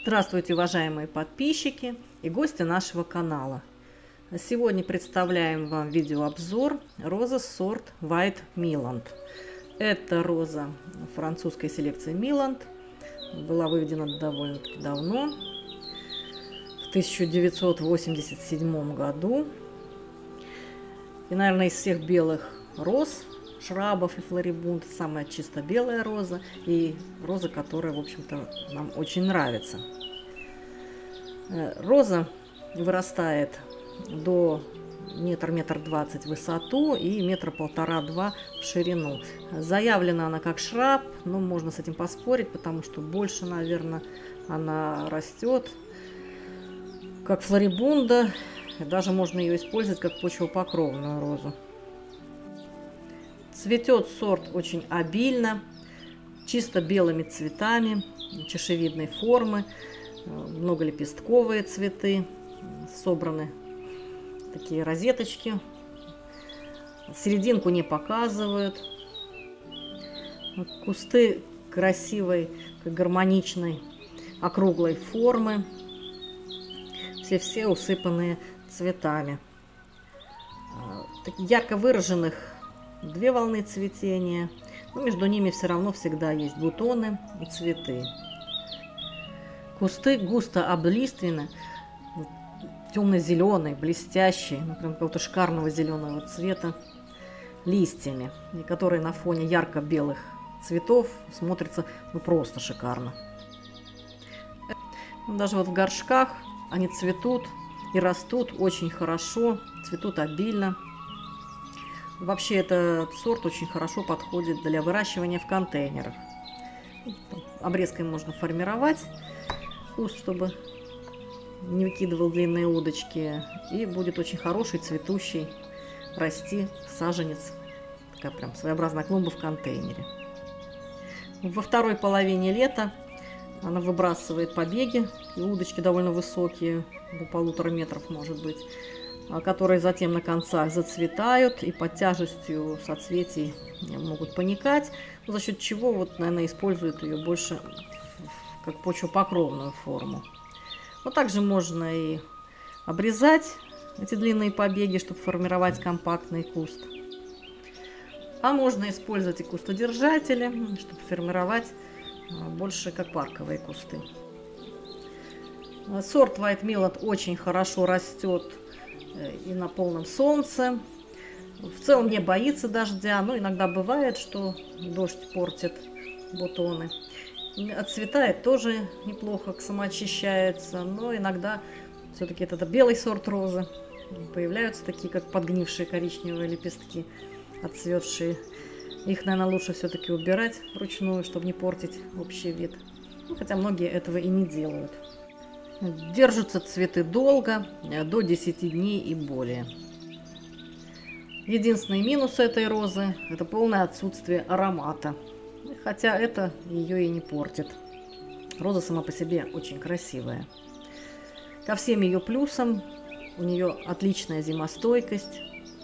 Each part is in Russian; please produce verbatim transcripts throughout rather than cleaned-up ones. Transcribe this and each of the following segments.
Здравствуйте, уважаемые подписчики и гости нашего канала. Сегодня представляем вам видеообзор розы сорт White Milland. Это роза французской селекции Milland. Была выведена довольно-таки давно, в тысяча девятьсот восемьдесят седьмом году. И, наверное, из всех белых роз, шрабов и флорибунд, самая чисто белая роза и роза, которая, в общем-то, нам очень нравится. Роза вырастает до метр метр двадцать в высоту и метра полтора-два в ширину. Заявлена она как шраб, но можно с этим поспорить, потому что больше, наверное, она растет как флорибунда. Даже можно ее использовать как почвопокровную розу. Цветет сорт очень обильно, чисто белыми цветами, чашевидной формы, многолепестковые цветы, собраны такие розеточки, серединку не показывают. Кусты красивой, гармоничной, округлой формы, все-все усыпанные цветами. Таких ярко выраженных две волны цветения, но между ними все равно всегда есть бутоны и цветы. Кусты густо облиственны, темно-зеленые, блестящие, ну, прям какого-то шикарного зеленого цвета, листьями, и которые на фоне ярко-белых цветов смотрятся ну, просто шикарно. Даже вот в горшках они цветут и растут очень хорошо, цветут обильно. Вообще этот сорт очень хорошо подходит для выращивания в контейнерах. Обрезкой можно формировать куст, чтобы не выкидывал длинные удочки. И будет очень хороший, цветущий, расти саженец. Такая прям своеобразная клумба в контейнере. Во второй половине лета она выбрасывает побеги, и удочки довольно высокие, до полутора метров может быть, которые затем на концах зацветают и под тяжестью соцветий могут паникать, за счет чего, вот, наверное, используют ее больше как почвопокровную форму. Но также можно и обрезать эти длинные побеги, чтобы формировать компактный куст. А можно использовать и кустодержатели, чтобы формировать больше как парковые кусты. Сорт White Milland очень хорошо растет и на полном солнце. В целом не боится дождя, но иногда бывает, что дождь портит бутоны. Отцветает тоже неплохо, самоочищается, но иногда все-таки это белый сорт розы. Появляются такие, как подгнившие коричневые лепестки, отцветшие. Их, наверное, лучше все-таки убирать вручную, чтобы не портить общий вид. Ну, хотя многие этого и не делают. Держатся цветы долго, до десяти дней и более. Единственный минус этой розы – это полное отсутствие аромата. Хотя это ее и не портит. Роза сама по себе очень красивая. Ко всем ее плюсам у нее отличная зимостойкость.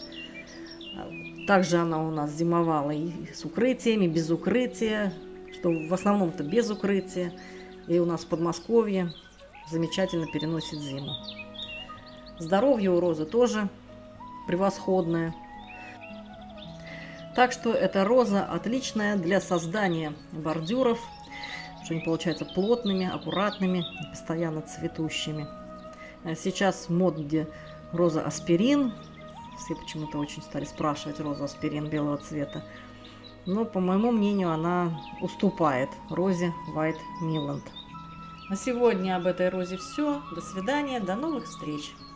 Также она у нас зимовала и с укрытиями, без укрытия, что в основном-то без укрытия. И у нас в Подмосковье замечательно переносит зиму. Здоровье у розы тоже превосходное. Так что эта роза отличная для создания бордюров, что они получаются плотными, аккуратными, постоянно цветущими. Сейчас в моде роза аспирин. Все почему-то очень стали спрашивать розу аспирин белого цвета. Но, по моему мнению, она уступает розе White Milland. На сегодня об этой розе все. До свидания, до новых встреч!